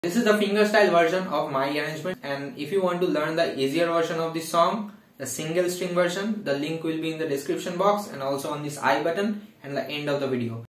This is the fingerstyle version of my arrangement, and if you want to learn the easier version of this song, the single string version, the link will be in the description box and also on this I button and the end of the video.